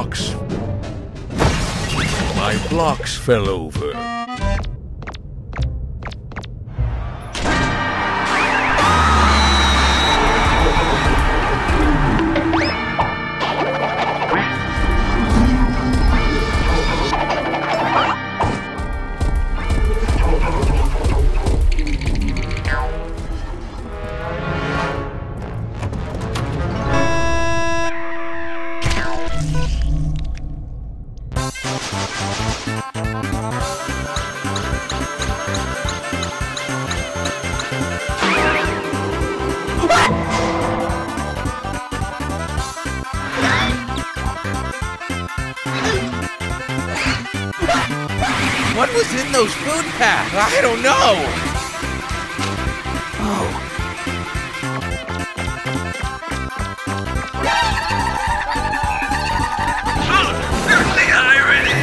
blocks. My blocks fell over. What was in those food packs? I don't know! Oh. There's the irony!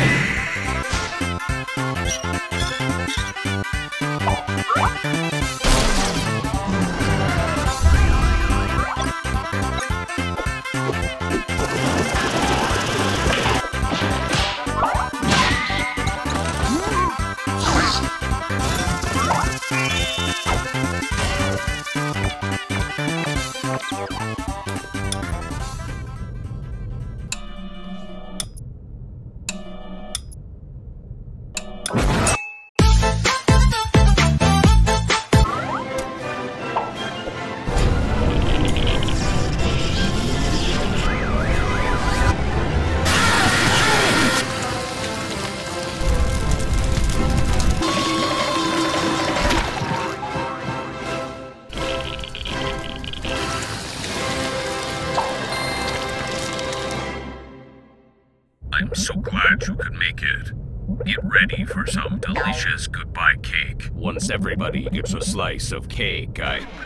I'm so glad you could make it. Get ready for some delicious goodbye cake. Once everybody gets a slice of cake,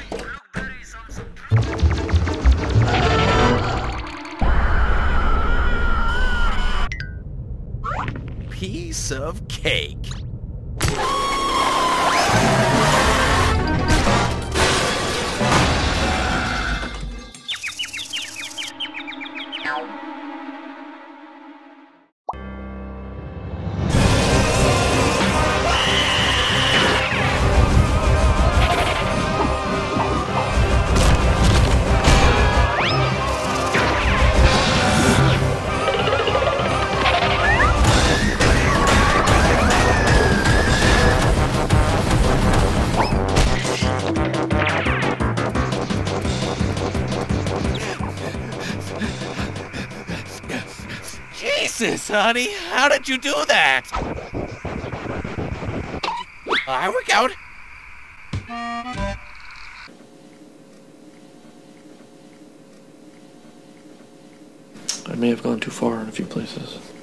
Piece of cake. Jesus, honey, how did you do that? I work out. I may have gone too far in a few places.